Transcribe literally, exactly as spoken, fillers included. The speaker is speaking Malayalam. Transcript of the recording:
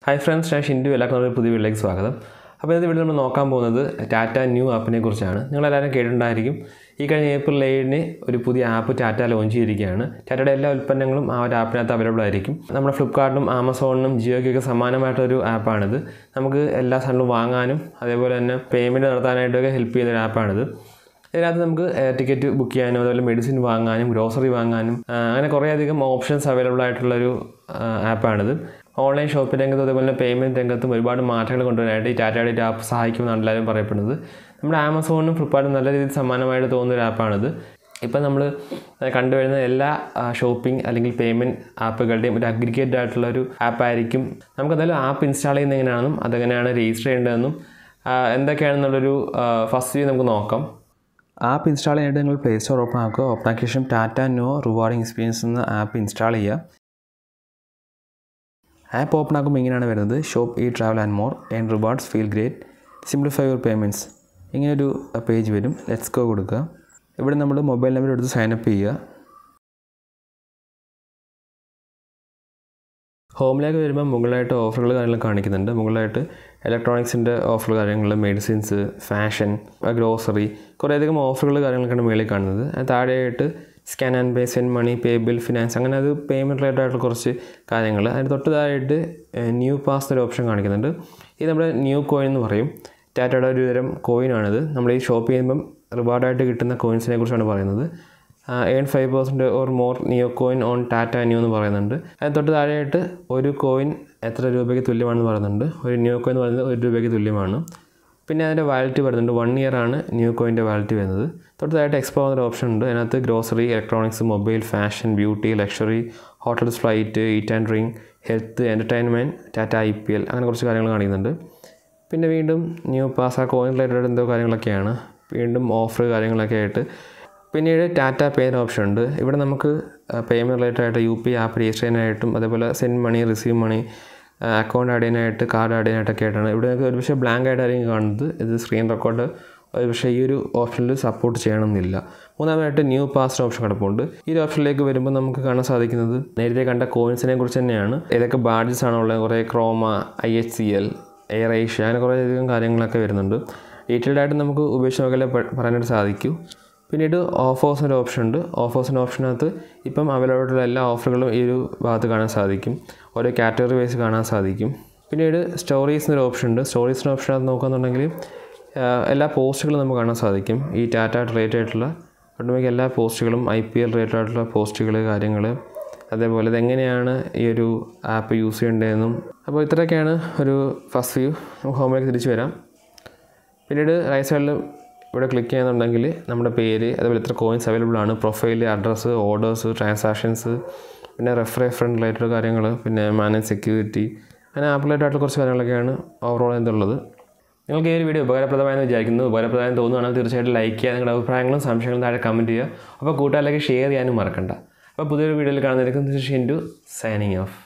Hi friends, I am Shindu. Welcome to the video. അപ്പോൾ ഇന്നത്തെ വീഡിയോയിൽ നമ്മൾ നോക്കാൻ പോകുന്നത് ടാറ്റ ന്യൂ ആപ്പിനെ കുറിച്ചാണ്. നിങ്ങൾ എല്ലാവരും കേട്ടിട്ടുണ്ടായിരിക്കും. ഈ കഴിഞ്ഞ ഏപ്രിൽ ഏഴിന് ഒരു പുതിയ ആപ്പ് ടാറ്റ ലോഞ്ച് ചെയ്തിരിക്കുകയാണ്. ടാറ്റയുടെ എല്ലാ ഉൽപ്പന്നങ്ങളും ആ ഒരു ആപ്പിനകത്ത് അവൈലബിൾ ആയിരിക്കും. നമ്മുടെ ഫ്ലിപ്കാർട്ടിനും ആമസോണിനും ജിയോയ്ക്കൊക്കെ സമാനമായിട്ടൊരു ആപ്പാണിത്. നമുക്ക് എല്ലാ സാധനങ്ങളും വാങ്ങാനും അതേപോലെ തന്നെ പേയ്മെൻറ്റ് നടത്താനായിട്ടൊക്കെ ഹെൽപ്പ് ചെയ്യുന്ന ഒരു ആപ്പാണിത്. ഇതിനകത്ത് നമുക്ക് ടിക്കറ്റ് ബുക്ക് ചെയ്യാനും അതുപോലെ മെഡിസിൻ വാങ്ങാനും ഗ്രോസറി വാങ്ങാനും അങ്ങനെ കുറേയധികം ഓപ്ഷൻസ് അവൈലബിൾ ആയിട്ടുള്ളൊരു ആപ്പാണിത്. ഓൺലൈൻ ഷോപ്പിംഗ് രംഗത്തും അതുപോലെ തന്നെ പേയ്മെൻറ്റ് രംഗത്തും ഒരുപാട് മാറ്റങ്ങൾ കൊണ്ടുവരാനായിട്ട് ഈ ടാറ്റയുടെ ഈ ആപ്പ് സഹായിക്കുമെന്നാണ് എല്ലാവരും പറയപ്പെടുന്നത്. നമ്മുടെ ആമസോണിനും ഫ്ലിപ്കാർട്ടും നല്ല രീതിയിൽ സമാനമായിട്ട് തോന്നുന്ന ഒരു ആപ്പാണിത്. ഇപ്പം നമ്മൾ കണ്ടുവരുന്ന എല്ലാ ഷോപ്പിംഗ് അല്ലെങ്കിൽ പേയ്മെൻറ്റ് ആപ്പുകളുടെയും ഒരു അഗ്രിഗേറ്റഡ് ആയിട്ടുള്ള ഒരു ആപ്പായിരിക്കും. നമുക്കെന്തായാലും ആപ്പ് ഇൻസ്റ്റാൾ ചെയ്യുന്നത് എങ്ങനെയാണെന്നും അതെങ്ങനെയാണ് രജിസ്റ്റർ ചെയ്യേണ്ടതെന്നും എന്തൊക്കെയാണെന്നുള്ളൊരു ഫസ്റ്റ് വ്യൂ നമുക്ക് നോക്കാം. ആപ്പ് ഇൻസ്റ്റാൾ ചെയ്യാനായിട്ട് നിങ്ങൾ പ്ലേ സ്റ്റോർ ഓപ്പൺ ആക്കുക. ഓപ്പൺ ആക്കിയ ശേഷം ടാറ്റ ന്യൂ റിവാർഡിംഗ് എക്സ്പീരിയൻസ് എന്ന ആപ്പ് ഇൻസ്റ്റാൾ ചെയ്യുക. ആപ്പ് ഓപ്പൺ ആക്കുമ്പോൾ ഇങ്ങനെയാണ് വരുന്നത്. Shop eat travel and more and rewards feel great simplify your payments ഇങ്ങനൊരു പേജ് വരും. ലെറ്റ്സ് ഗോ കൊടുക്കുക. ഇവിടെ നമ്മൾ മൊബൈൽ നമ്പർ എടുത്ത് സൈനപ്പ് ചെയ്യുക. ഹോമിലേക്ക് വരുമ്പോൾ മുകളിലായിട്ട് ഓഫറുകൾ കാര്യങ്ങൾ കാണിക്കുന്നുണ്ട്. മുകളിലായിട്ട് ഇലക്ട്രോണിക്സിൻ്റെ ഓഫർ കാര്യങ്ങൾ, മെഡിസിൻസ്, ഫാഷൻ, ഗ്രോസറി കുറേയധികം ഓഫറുകൾ കാര്യങ്ങളൊക്കെയാണ് മുകളിൽ കാണുന്നത്. അത് താഴെയായിട്ട് scan and pay, send money, pay bill, finance അങ്ങനെ അത് പേയ്മെൻറ്റ് റിലേറ്റഡ് ആയിട്ടുള്ള കുറച്ച് കാര്യങ്ങൾ. അതിന് തൊട്ട് താഴെയായിട്ട് ന്യൂ പാസ് ഒരു ഓപ്ഷൻ കാണിക്കുന്നുണ്ട്. ഇത് നമ്മുടെ ന്യൂ കോയിൻ എന്ന് പറയും. ടാറ്റയുടെ ഒരു തരം കോയിനാണിത്. നമ്മൾ ഈ ഷോപ്പ് ചെയ്യുമ്പം റിവാർഡായിട്ട് കിട്ടുന്ന കോയിൻസിനെ കുറിച്ചാണ് പറയുന്നത്. Earn five percent or more Neu coin on Tata Neu എന്ന് പറയുന്നുണ്ട്. അതിന് തൊട്ട് താഴെയായിട്ട് ഒരു കോയിൻ എത്ര രൂപയ്ക്ക് തുല്യമാണെന്ന് പറയുന്നുണ്ട്. ഒരു ന്യൂ കോയിൻ എന്ന് പറയുന്നത് ഒരു രൂപയ്ക്ക് തുല്യമാണ്. പിന്നെ അതിൻ്റെ വാലിറ്റി വരുന്നുണ്ട്. വൺ ഇയർ ആണ് ന്യൂ കോയിൻ്റെ വാലിറ്റി വരുന്നത്. തൊട്ട് താഴെ എക്സ്പ്ലോർ എന്നൊരു ഓപ്ഷൻ ഉണ്ട്. അതിനകത്ത് grocery, electronics, mobile, fashion, beauty, luxury, hotels, flight, eat and drink, health, entertainment, Tata I P L അങ്ങനെ കുറച്ച് കാര്യങ്ങൾ കാണിക്കുന്നുണ്ട്. പിന്നെ വീണ്ടും ന്യൂ പാസ് ആ കോയിൻ റിലേറ്റഡ് എന്തോ കാര്യങ്ങളൊക്കെയാണ്. വീണ്ടും ഓഫർ കാര്യങ്ങളൊക്കെ ആയിട്ട് പിന്നീട് ടാറ്റ പേ എന്ന ഓപ്ഷൻ ഉണ്ട്. ഇവിടെ നമുക്ക് പേയ്മെൻറ്റ് റിലേറ്റഡ് ആയിട്ട് യു പി ആപ്പ് രജിസ്റ്റർ ചെയ്യാനായിട്ടും അതേപോലെ send money, receive money, account add ചെയ്യാനായിട്ട്, കാർഡ് ആഡ് ചെയ്യാനായിട്ടൊക്കെ ആയിട്ടാണ്. ഇവിടെ നമുക്ക് ഒരു പക്ഷേ ബ്ലാങ്ക് ആയിട്ടായിരിക്കും കാണുന്നത്. ഇത് സ്ക്രീൻ റെക്കോർഡ് ഒരു പക്ഷേ ഈ ഒരു ഓപ്ഷനിൽ സപ്പോർട്ട് ചെയ്യണമെന്നില്ല. മൂന്നാമതായിട്ട് ന്യൂ പാസ് ഓപ്ഷൻ കിടപ്പുണ്ട്. ഈ ഒരു ഓപ്ഷനിലേക്ക് വരുമ്പോൾ നമുക്ക് കാണാൻ സാധിക്കുന്നത് നേരത്തെ കണ്ട കോയിൻസിനെ കുറിച്ച് തന്നെയാണ്. ഏതൊക്കെ ബാഡ്ജസ് ആണുള്ളത്, കുറേ Croma, I H C L, Air Asia അങ്ങനെ കുറേയധികം കാര്യങ്ങളൊക്കെ വരുന്നുണ്ട്. ഡീറ്റെയിൽഡ് ആയിട്ട് നമുക്ക് ഉപയോഗിച്ച് നോക്കിയാലേ പറയാനായിട്ട് സാധിക്കൂ. പിന്നീട് ഓഫേഴ്സിൻ്റെ ഓപ്ഷൻ ഉണ്ട്. ഓഫേഴ്സിൻ്റെ ഓപ്ഷനകത്ത് ഇപ്പം അവൈലബിൾ ആയിട്ടുള്ള എല്ലാ ഓഫറുകളും ഈ ഒരു ഭാഗത്ത് കാണാൻ സാധിക്കും. ഓരോ കാറ്റഗറി വൈസ് കാണാൻ സാധിക്കും. പിന്നീട് സ്റ്റോറീസിൻ്റെ ഓപ്ഷൻ ഉണ്ട്. സ്റ്റോറീസിൻ്റെ ഓപ്ഷനകത്ത് നോക്കുകയാണെന്നുണ്ടെങ്കിൽ എല്ലാ പോസ്റ്റുകളും നമുക്ക് കാണാൻ സാധിക്കും. ഈ ടാറ്റ റിലേറ്റഡ് ആയിട്ടുള്ള ഒട്ടുമിക്ക എല്ലാ പോസ്റ്റുകളും, ഐ പി എൽ റിലേറ്റഡ് ആയിട്ടുള്ള പോസ്റ്റുകൾ, കാര്യങ്ങൾ, അതേപോലെ ഇതെങ്ങനെയാണ് ഈ ഒരു ആപ്പ് യൂസ് ചെയ്യേണ്ടതെന്നും. അപ്പോൾ ഇത്രയൊക്കെയാണ് ഒരു ഫസ്റ്റ് വ്യൂ. നമുക്ക് ഹോമിലേക്ക് തിരിച്ച് വരാം. പിന്നീട് റൈറ്റ് സൈഡിൽ ഇവിടെ ക്ലിക്ക് ചെയ്യുന്നുണ്ടെങ്കിൽ നമ്മുടെ പേര്, അതുപോലെ എത്ര കോയിൻസ് അവൈലബിൾ ആണ്, പ്രൊഫൈൽ, അഡ്രസ്സ്, ഓർഡേഴ്സ്, ട്രാൻസാക്ഷൻസ്, പിന്നെ റെഫർ ഫ്രണ്ട് റിലേറ്റഡ് കാര്യങ്ങൾ, പിന്നെ മാനേജ് സെക്യൂരിറ്റി അങ്ങനെ ആപ്പ് റിലേറ്റഡ് ആയിട്ടുള്ള കുറച്ച് കാര്യങ്ങളൊക്കെയാണ് ഓവറോൾ എന്തുള്ളത്. നിങ്ങൾക്ക് ഈ ഒരു വീഡിയോ ഉപകാരപ്രദമായെന്ന് വിചാരിക്കുന്നു. ഉപകാരപ്രദമായെന്ന് തോന്നുകയാണെങ്കിൽ തീർച്ചയായിട്ടും ലൈക്ക് ചെയ്യുക. നിങ്ങളുടെ അഭിപ്രായങ്ങളും സംശയങ്ങളും താഴെ കമൻറ്റ് ചെയ്യുക. അപ്പോൾ കൂട്ടുകാരിലേക്ക് ഷെയർ ചെയ്യാനും മറക്കണ്ട. അപ്പോൾ പുതിയൊരു വീഡിയോയിൽ കാണുന്നതായിരിക്കും. Shindu signing off.